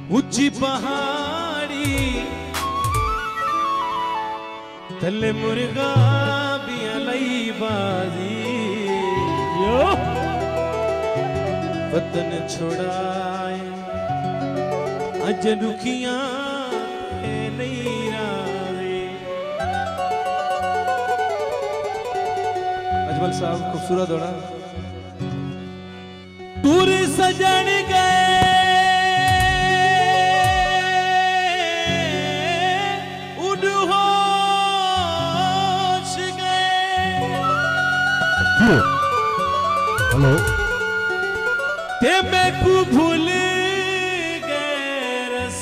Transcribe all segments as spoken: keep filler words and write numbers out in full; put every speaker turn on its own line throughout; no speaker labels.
ऊंची पहाड़ी थले मुर्गा भी लई बाजी यो वतन छोड़ाए अज रुखियां नहीं रावे। अजमल साहब खूबसूरत होना टूर सजन गए उड़होश गए।
हेलो
ते मैं को भूल गए रस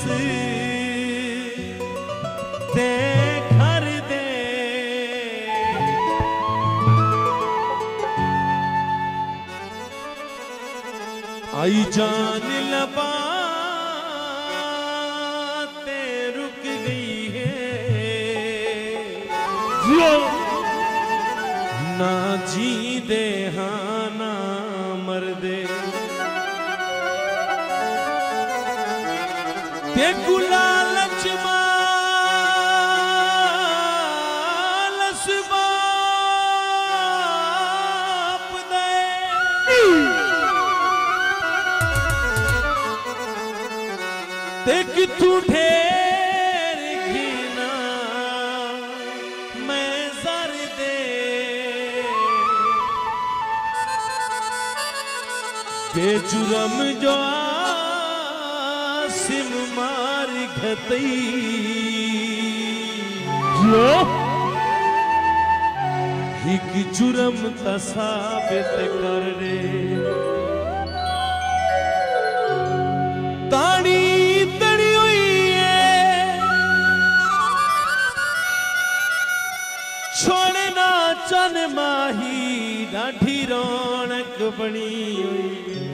ते घर दे आई जान लबा ते रुक गई है ना जी दे हाँ ना मर दे ते गुलालच मालस बाप दे ते किथू ठेर घिना मैं जर दे बेजुरम जो सिम मार घतई हिक जुरम तसाबित कर रे ताड़ी तड़ी हुई है छोड़ना चन माही ढाढी रौनक बनी हुई।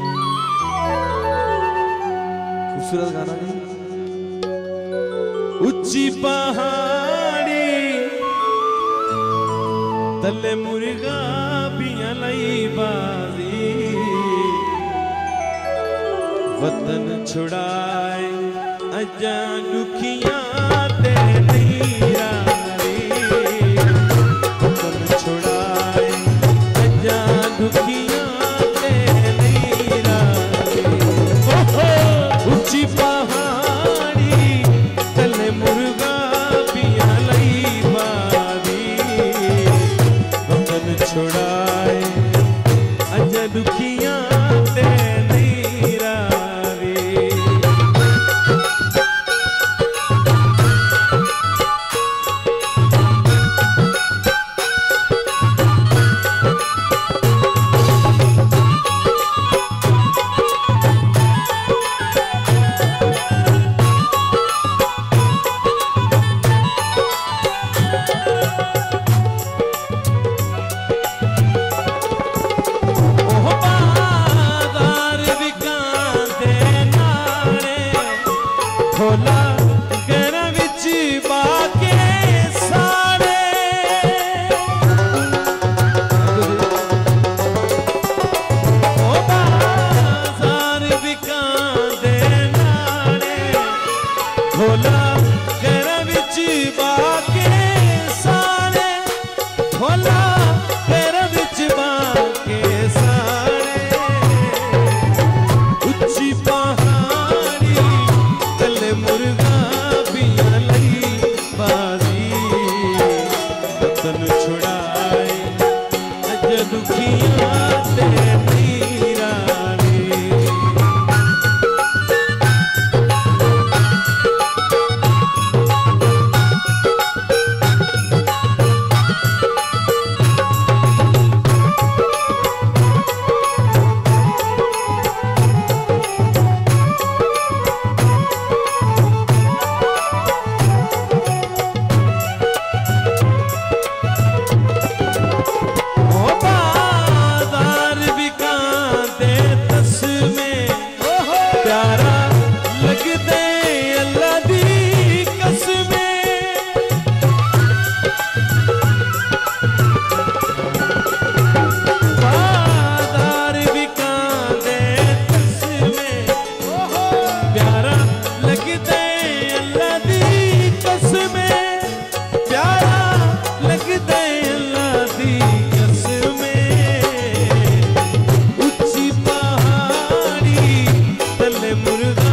खूबसूरत गाना नहीं ऊंची पहाड़ी तले मुर्गा भी लई बाजी वतन छुड़ाए अजा दुखियां ते नहीं रारी वतन छुड़ाए अजा दुखियां ते नहीं रारी। ऊंची पहाड़ी तले मुर्गा भी लई बारी वतन छुड़ाए अज दुखियां ते नहीं रावी। मुर्गा